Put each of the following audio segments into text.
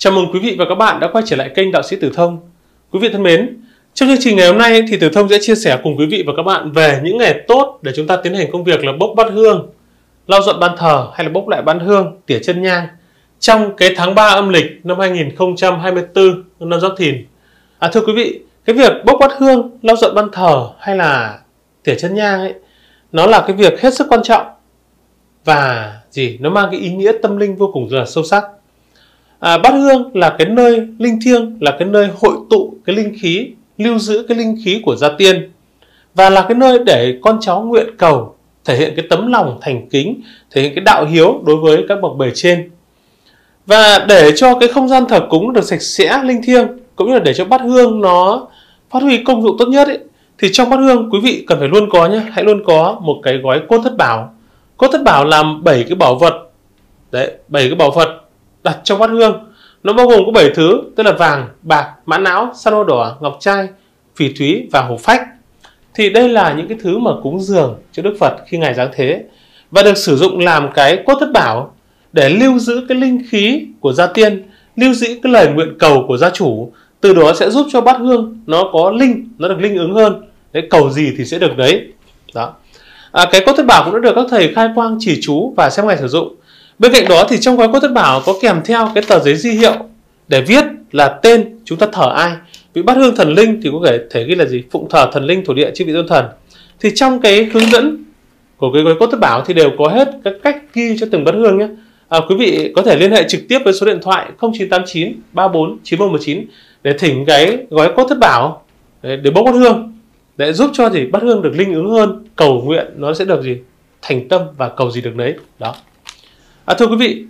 Chào mừng quý vị và các bạn đã quay trở lại kênh Đạo sĩ Tử Thông. Quý vị thân mến, trong chương trình ngày hôm nay thì Tử Thông sẽ chia sẻ cùng quý vị và các bạn về những ngày tốt để chúng ta tiến hành công việc là bốc bát hương, lau dọn ban thờ hay là bốc lại ban hương, tỉa chân nhang trong cái tháng 3 âm lịch năm 2024 năm Giáp Thìn. Thưa quý vị, cái việc bốc bát hương, lau dọn ban thờ hay là tỉa chân nhang ấy, nó là cái việc hết sức quan trọng và nó mang cái ý nghĩa tâm linh vô cùng là sâu sắc. Bát hương là cái nơi linh thiêng, là cái nơi hội tụ cái linh khí, lưu giữ cái linh khí của gia tiên, và là cái nơi để con cháu nguyện cầu, thể hiện cái tấm lòng thành kính, thể hiện cái đạo hiếu đối với các bậc bề trên. Và để cho cái không gian thờ cúng được sạch sẽ, linh thiêng, cũng như là để cho bát hương nó phát huy công dụng tốt nhất ấy, thì trong bát hương quý vị cần phải luôn có nhé, hãy luôn có một cái gói cốt thất bảo. Cốt thất bảo làm 7 cái bảo vật. Đấy, 7 cái bảo vật đặt trong bát hương. Nó bao gồm có 7 thứ, tức là vàng, bạc, mã não, san hô đỏ, ngọc trai, phỉ thúy và hổ phách. Thì đây là những cái thứ mà cúng dường cho Đức Phật khi Ngài giáng thế, và được sử dụng làm cái cốt thất bảo để lưu giữ cái linh khí của gia tiên, lưu giữ cái lời nguyện cầu của gia chủ. Từ đó sẽ giúp cho bát hương nó có linh, nó được linh ứng hơn. Đấy, cầu gì thì sẽ được đấy. Đó. Cái cốt thất bảo cũng đã được các thầy khai quang chỉ chú và xem ngày sử dụng. Bên cạnh đó thì trong gói cốt thất bảo có kèm theo cái tờ giấy di hiệu để viết là tên chúng ta thờ ai. Vì bát hương thần linh thì có thể ghi là gì? Phụng thờ thần linh, thổ địa, chư vị tôn thần. Thì trong cái hướng dẫn của cái gói cốt thất bảo thì đều có hết các cách ghi cho từng bát hương nhé. Quý vị có thể liên hệ trực tiếp với số điện thoại 0989 34 9119 để thỉnh cái gói cốt thất bảo để bốc bát hương, để giúp cho bát hương được linh ứng hơn, cầu nguyện nó sẽ được thành tâm và cầu gì được đấy. Đó. Thưa quý vị,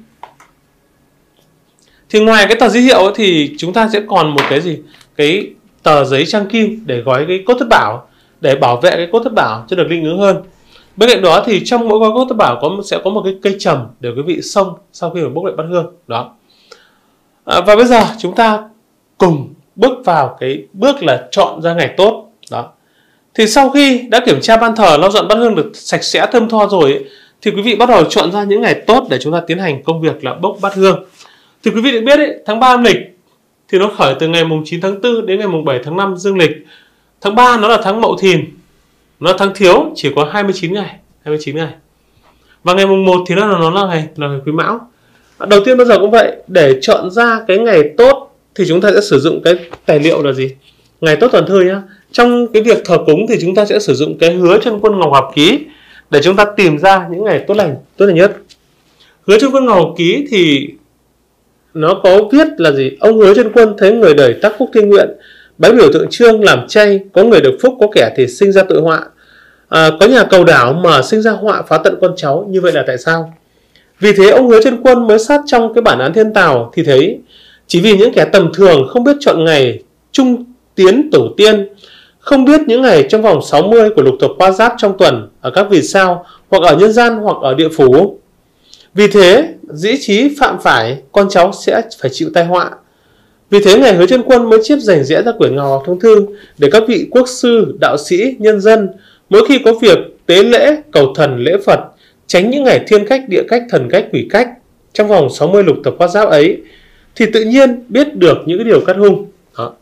thì ngoài cái tờ giấy hiệu thì chúng ta sẽ còn một cái tờ giấy trang kim để gói cái cốt thất bảo, để bảo vệ cái cốt thất bảo cho được linh ứng hơn. Bên cạnh đó thì trong mỗi gói cốt thất bảo sẽ có một cái cây trầm để quý vị xông sau khi mà bốc lại bát hương. Đó. Và bây giờ chúng ta cùng bước vào cái bước là chọn ra ngày tốt. Đó. Thì sau khi đã kiểm tra ban thờ, lau dọn bát hương được sạch sẽ thơm tho rồi thì quý vị bắt đầu chọn ra những ngày tốt để chúng ta tiến hành công việc là bốc bát hương. Thì quý vị được biết tháng 3 âm lịch thì nó khởi từ ngày mùng 9 tháng 4 đến ngày mùng 7 tháng 5 dương lịch. Tháng 3 nó là tháng Mậu Thìn, nó là tháng thiếu, chỉ có 29 ngày. Và ngày mùng 1 thì nó là ngày Quý Mão. Đầu tiên bao giờ cũng vậy, để chọn ra cái ngày tốt thì chúng ta sẽ sử dụng cái tài liệu là gì? Ngày tốt toàn thư nhá. Trong cái việc thờ cúng thì chúng ta sẽ sử dụng cái Hứa Chân Quân Ngọc Hợp Ký để chúng ta tìm ra những ngày tốt lành nhất. Hứa Chân Quân Ngọc Hợp Ký thì nó có viết là gì? Ông Hứa Chân Quân thấy người đời tác phúc thiên nguyện, bái biểu tượng trương làm chay, có người được phúc, có kẻ thì sinh ra tội họa. Có nhà cầu đảo mà sinh ra họa phá tận con cháu, như vậy là tại sao? Vì thế ông Hứa Chân Quân mới sát trong cái bản án thiên tào thì thấy chỉ vì những kẻ tầm thường không biết chọn ngày trung tiến tổ tiên, không biết những ngày trong vòng 60 của lục thập hoa giáp trong tuần ở các vì sao, hoặc ở nhân gian hoặc ở địa phủ. Vì thế dĩ chí phạm phải, con cháu sẽ phải chịu tai họa. Vì thế ngày Hứa Chân Quân mới chép rành rẽ ra quyển Ngọc Học Thông Thư để các vị quốc sư, đạo sĩ, nhân dân mỗi khi có việc tế lễ, cầu thần, lễ Phật, tránh những ngày thiên cách, địa cách, thần cách, quỷ cách trong vòng 60 lục thập hoa giáp ấy, thì tự nhiên biết được những cái điều cát hung. Đó.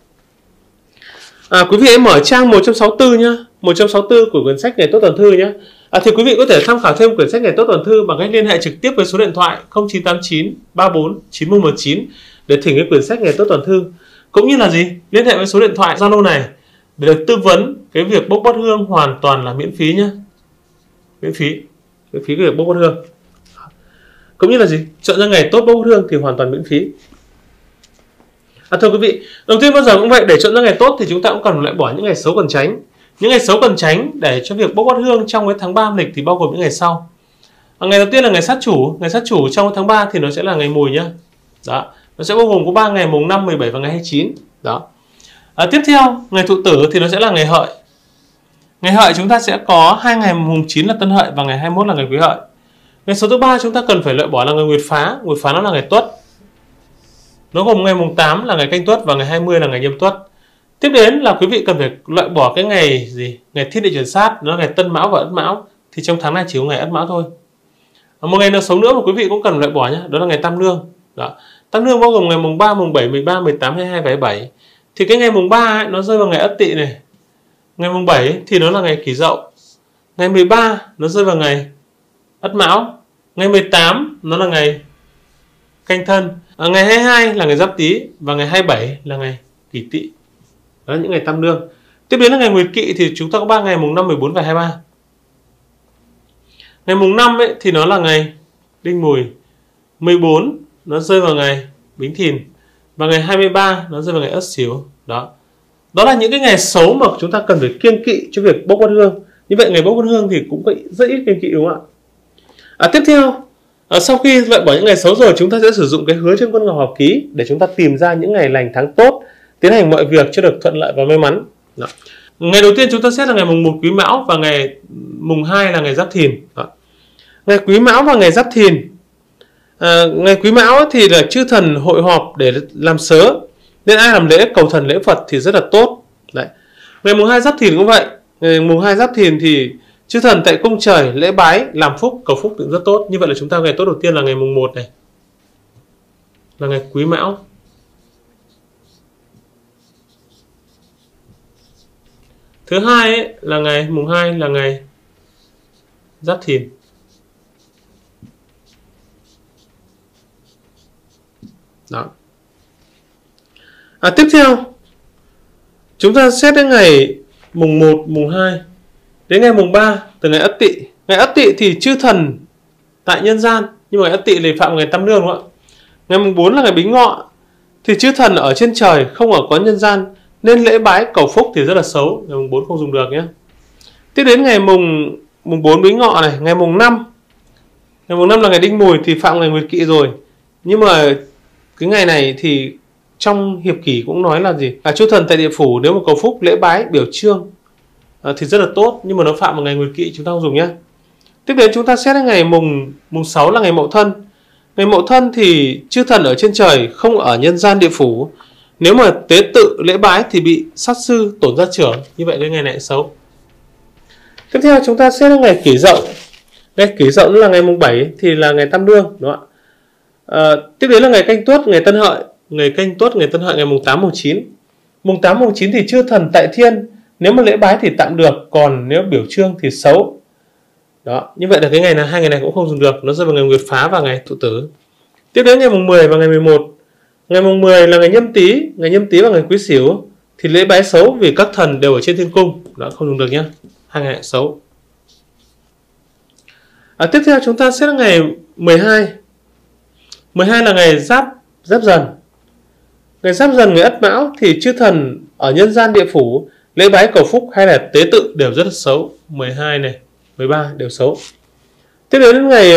Quý vị hãy mở trang 164 nhá, 164 của quyển sách Ngày Tốt Toàn Thư nhé. Thì quý vị có thể tham khảo thêm quyển sách Ngày Tốt Toàn Thư bằng cách liên hệ trực tiếp với số điện thoại 0989 34 9119 để thỉnh cái quyển sách Ngày Tốt Toàn Thư, cũng như là liên hệ với số điện thoại Zalo này để được tư vấn cái việc bốc bát hương hoàn toàn là miễn phí nhé, miễn phí cái việc bốc bát hương, cũng như là chọn ra ngày tốt bốc bát hương thì hoàn toàn miễn phí. Thưa quý vị, đầu tiên bao giờ cũng vậy, để chọn ra ngày tốt thì chúng ta cũng cần loại bỏ những ngày xấu cần tránh. Những ngày xấu cần tránh để cho việc bốc bát hương trong cái tháng 3 âm lịch thì bao gồm những ngày sau. Ngày đầu tiên là ngày sát chủ. Ngày sát chủ trong tháng 3 thì nó sẽ là ngày Mùi nhá. Đó, nó sẽ bao gồm có 3 ngày, mùng 5, 17 và ngày 29. Đó. Tiếp theo, ngày Thụ Tử thì nó sẽ là ngày Hợi. Ngày Hợi chúng ta sẽ có 2 ngày, mùng 9 là Tân Hợi và ngày 21 là ngày Quý Hợi. Ngày số thứ 3 chúng ta cần phải loại bỏ là ngày Nguyệt Phá. Nguyệt Phá nó là ngày Tuất. Nó gồm ngày mùng 8 là ngày Canh Tuất và ngày 20 là ngày Nhâm Tuất. Tiếp đến là quý vị cần phải loại bỏ cái ngày ngày Thiên Địa Chuyển Sát, nó là ngày Tân Mão và Ất Mão. Thì trong tháng này chỉ có ngày Ất Mão thôi. Một ngày nào xấu nữa mà quý vị cũng cần loại bỏ nhé, đó là ngày Tam Nương. Đó. Tam nương bao gồm ngày mùng 3, mùng 7, 13, 18, 22 và 27. Thì cái ngày mùng 3 ấy, nó rơi vào ngày Ất Tỵ này. Ngày mùng 7 ấy, thì nó là ngày Kỷ Dậu. Ngày 13 nó rơi vào ngày Ất Mão. Ngày 18 nó là ngày Canh Thân. Ngày 22 là ngày Giáp Tý và ngày 27 là ngày Kỷ Tỵ. Đó là những ngày tam nương. Tiếp đến là ngày Nguyệt Kỵ thì chúng ta có 3 ngày mùng 5, 14 và 23. Ngày mùng 5 ấy thì nó là ngày Đinh Mùi. 14 nó rơi vào ngày Bính Thìn và ngày 23 nó rơi vào ngày Ất Sửu. Đó. Đó là những cái ngày xấu mà chúng ta cần phải kiêng kỵ cho việc bốc quan hương. Như vậy ngày bốc quan hương thì cũng rất ít kiêng kỵ đúng không ạ? Tiếp theo, sau khi loại bỏ những ngày xấu rồi, chúng ta sẽ sử dụng cái hứa trên quân ngọc hợp ký để chúng ta tìm ra những ngày lành tháng tốt, tiến hành mọi việc cho được thuận lợi và may mắn. Đó. Ngày đầu tiên chúng ta xét là ngày mùng 1 Quý Mão và ngày mùng 2 là ngày Giáp Thìn. Đó. Ngày Quý Mão và ngày Giáp Thìn. Ngày Quý Mão thì là chư thần hội họp để làm sớ, nên ai làm lễ cầu thần lễ Phật thì rất là tốt. Đấy. Ngày mùng 2 Giáp Thìn cũng vậy. Ngày mùng 2 Giáp Thìn thì chư thần tại cung trời lễ bái làm phúc cầu phúc cũng rất tốt. Như vậy là chúng ta ngày tốt đầu tiên là ngày mùng 1 này, là ngày Quý Mão. Thứ hai ấy, là ngày mùng 2 là ngày Giáp Thìn. Đó. Tiếp theo chúng ta xét đến ngày mùng 1, mùng 2 đến ngày mùng 3 từ ngày Ất Tỵ. Ngày Ất Tỵ thì chư thần tại nhân gian, nhưng mà ngày Ất Tỵ thì phạm ngày tam nương đúng không ạ? Ngày mùng 4 là ngày Bính Ngọ thì chư thần ở trên trời không ở có nhân gian, nên lễ bái cầu phúc thì rất là xấu. Ngày mùng 4 không dùng được nhé. Tiếp đến ngày mùng 4 Bính Ngọ này, ngày mùng 5. Ngày mùng 5 là ngày Đinh Mùi thì phạm ngày Nguyệt Kỵ rồi. Nhưng mà cái ngày này thì trong hiệp kỷ cũng nói là gì? Chư thần tại địa phủ nếu mà cầu phúc lễ bái biểu trương thì rất là tốt, nhưng mà nó phạm vào ngày Nguyệt Kỵ chúng ta không dùng nhé. Tiếp đến chúng ta xét đến ngày mùng 6 là ngày Mậu Thân. Ngày Mậu Thân thì chư thần ở trên trời không ở nhân gian địa phủ, nếu mà tế tự lễ bái thì bị sát sư tổn gia trưởng. Như vậy cái ngày này xấu. Tiếp theo chúng ta xét đến ngày Kỷ Dậu. Ngày Kỷ Dậu là ngày mùng 7 thì là ngày tam nương đúng không ạ? Tiếp đến là ngày Canh Tuất, ngày Tân Hợi. Ngày Canh Tuất, ngày Tân Hợi ngày mùng 8, mùng 9. Mùng 8, mùng 9 thì chư thần tại thiên, nếu mà lễ bái thì tạm được, còn nếu biểu trương thì xấu. Đó, như vậy là cái ngày này, hai ngày này cũng không dùng được, nó rơi vào ngày Nguyệt Phá và ngày Thụ Tử. Tiếp đến ngày mùng 10 và ngày 11. Ngày mùng 10 là ngày Nhâm Tý, ngày Nhâm Tý và ngày Quý Sửu thì lễ bái xấu vì các thần đều ở trên thiên cung, đó không dùng được nhé. Hai ngày này xấu. Tiếp theo chúng ta xét ngày 12. 12 là ngày Giáp Dần. Ngày Giáp Dần, ngày Ất Mão thì chư thần ở nhân gian địa phủ lễ bái cầu phúc hay là tế tự đều rất là xấu. 12 này, 13 đều xấu. Tiếp đến ngày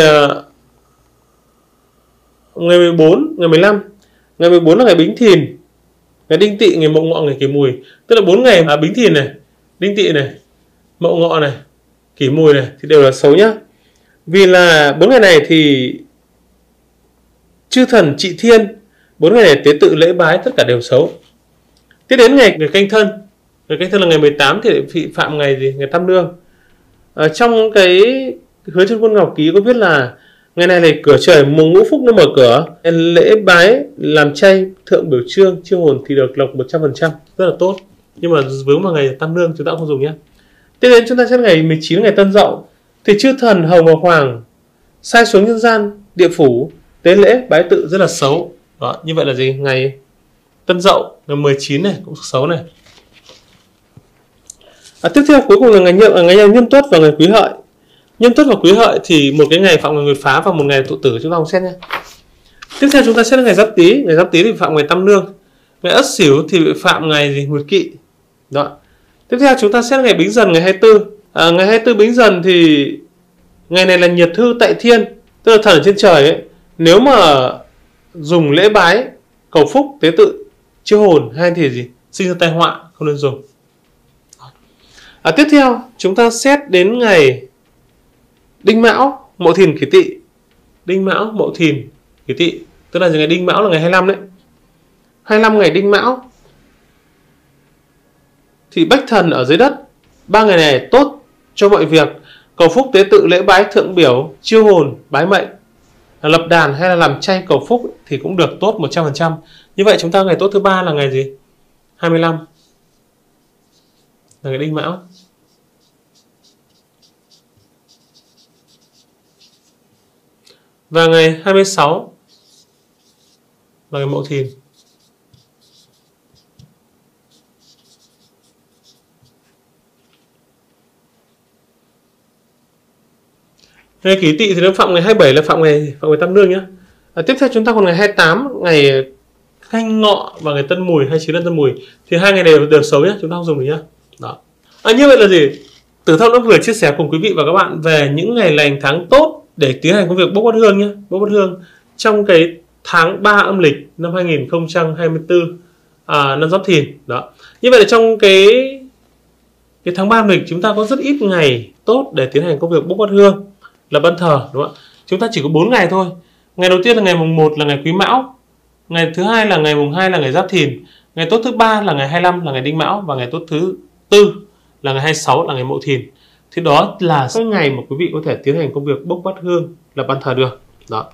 14, ngày 15. Ngày 14 là ngày Bính Thìn, ngày Đinh Tỵ, ngày Mậu Ngọ, ngày Kỷ Mùi. Tức là 4 ngày Bính Thìn này, Đinh Tỵ này, Mậu Ngọ này, Kỷ Mùi này thì đều là xấu nhá. Vì là 4 ngày này thì chư thần trị thiên, 4 ngày này tế tự lễ bái tất cả đều xấu. Tiếp đến ngày Canh Thân. Ngày Canh Thân là ngày 18 thì phạm ngày gì? Ngày tam nương. Trong cái hứa trên quân ngọc ký có viết là ngày này này cửa trời mùng ngũ phúc nó mở cửa, lễ bái làm chay thượng biểu trương chiêu hồn thì được lộc 100%, rất là tốt. Nhưng mà vướng vào ngày tam nương chúng ta không dùng nhé. Tiếp đến chúng ta sẽ ngày 19 ngày Tân Dậu thì chư thần hầu ngọc hoàng sai xuống nhân gian địa phủ tế lễ bái tự rất là xấu. Đó, như vậy là gì? Ngày Tân Dậu ngày 19 này cũng xấu này. Tiếp theo cuối cùng là ngày Nhâm Tuất và ngày Quý Hợi. Nhâm Tuất và Quý Hợi thì một cái ngày phạm ngày Nguyệt Phá và một ngày Thụ Tử chúng ta không xét nhé. Tiếp theo chúng ta xét ngày Giáp Tý. Ngày Giáp Tý thì phạm ngày tam nương. Ngày Ất Sửu thì phạm ngày gì? Nguyệt Kỵ. Đó. Tiếp theo chúng ta xét ngày Bính Dần ngày 24. Ngày 24 Bính Dần thì ngày này là nhiệt thư tại thiên, tức là thần ở trên trời ấy. Nếu mà dùng lễ bái cầu phúc tế tự chiêu hồn hay thì gì? Sinh ra tai họa, không nên dùng. Tiếp theo chúng ta xét đến ngày Đinh Mão, Mậu Thìn, Kỷ Tỵ. Đinh Mão, Mậu Thìn, Kỷ Tỵ, tức là ngày Đinh Mão là ngày 25 đấy. 25 ngày Đinh Mão thì bách thần ở dưới đất. 3 ngày này tốt cho mọi việc cầu phúc tế tự lễ bái thượng biểu chiêu hồn bái mệnh. lập đàn hay là làm chay cầu phúc thì cũng được tốt 100%. Như vậy chúng ta ngày tốt thứ ba là ngày gì? 25 là ngày Đinh Mão. Và ngày 26 là ngày Mậu Thìn. Ngày Kỷ Tỵ thì nó phạm ngày 27 là phạm ngày Tam Nương nhé. Tiếp theo chúng ta còn ngày 28 ngày Canh Ngọ và ngày Tân Mùi 29 là Tân Mùi, thì hai ngày này đều xấu nhé, chúng ta không dùng được nhé. Đó. Như vậy là gì? Tử Thông đã vừa chia sẻ cùng quý vị và các bạn về những ngày lành tháng tốt để tiến hành công việc bốc bắt hương nhé, bốc bắt hương trong cái tháng 3 âm lịch năm 2024 năm Giáp Thìn. Đó. Như vậy là trong cái tháng 3 âm lịch chúng ta có rất ít ngày tốt để tiến hành công việc bốc bắt hương, là ban thờ, đúng không ạ? Chúng ta chỉ có 4 ngày thôi. Ngày đầu tiên là ngày mùng 1 là ngày Quý Mão, ngày thứ hai là ngày mùng 2 là ngày Giáp Thìn, ngày tốt thứ ba là ngày 25 là ngày Đinh Mão, và ngày tốt thứ tư là ngày 26 là ngày Mậu Thìn. Thì đó là các ngày mà quý vị có thể tiến hành công việc bốc bắt hương, là ban thờ được. Đó.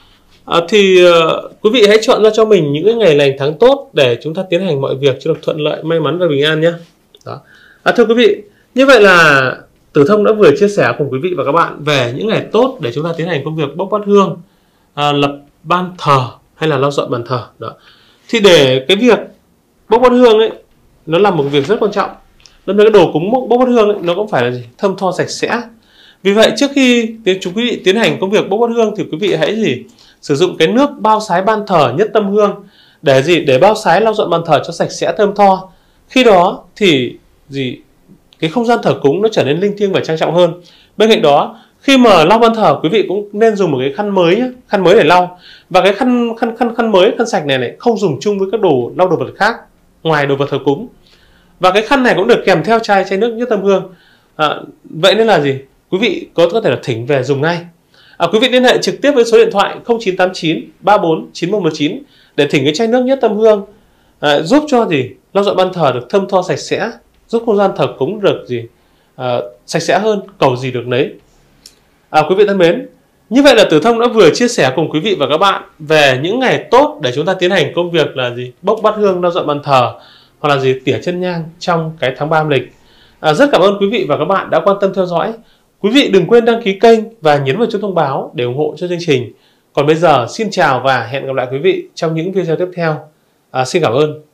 Quý vị hãy chọn ra cho mình những cái ngày lành tháng tốt để chúng ta tiến hành mọi việc cho được thuận lợi, may mắn và bình an nhé. Đó. Thưa quý vị, như vậy là Tử Thông đã vừa chia sẻ cùng quý vị và các bạn về những ngày tốt để chúng ta tiến hành công việc bốc bắt hương, lập ban thờ hay là lau dọn bàn thờ. Đó. Thì để cái việc bốc bắt hương ấy, nó là một việc rất quan trọng. Nên cái đồ cúng bốc bắt hương ấy, nó cũng phải là gì? Thơm tho sạch sẽ. Vì vậy trước khi quý vị tiến hành công việc bốc bắt hương thì quý vị hãy sử dụng cái nước bao sái ban thờ nhất tâm hương để để bao sái lau dọn bàn thờ cho sạch sẽ thơm tho. Khi đó thì cái không gian thờ cúng nó trở nên linh thiêng và trang trọng hơn. Bên cạnh đó, khi mà lau ban thờ, quý vị cũng nên dùng một cái khăn mới nhé, khăn mới để lau. Và cái khăn mới, khăn sạch này không dùng chung với các đồ lau đồ vật khác ngoài đồ vật thờ cúng. Và cái khăn này cũng được kèm theo chai nước nhất tâm hương. Vậy nên là quý vị có thể là thỉnh về dùng ngay. Quý vị liên hệ trực tiếp với số điện thoại 0989 34 9119 để thỉnh cái chai nước nhất tâm hương, giúp cho lau dọn ban thờ được thơm tho sạch sẽ, giúp không gian thờ cúng được sạch sẽ hơn, cầu gì được nấy. Quý vị thân mến, như vậy là Tử Thông đã vừa chia sẻ cùng quý vị và các bạn về những ngày tốt để chúng ta tiến hành công việc là bốc bắt hương, lau dọn bàn thờ, hoặc là tỉa chân nhang trong cái tháng 3 âm lịch. Rất cảm ơn quý vị và các bạn đã quan tâm theo dõi. Quý vị đừng quên đăng ký kênh và nhấn vào chuông thông báo để ủng hộ cho chương trình. Còn bây giờ xin chào và hẹn gặp lại quý vị trong những video tiếp theo. Xin cảm ơn.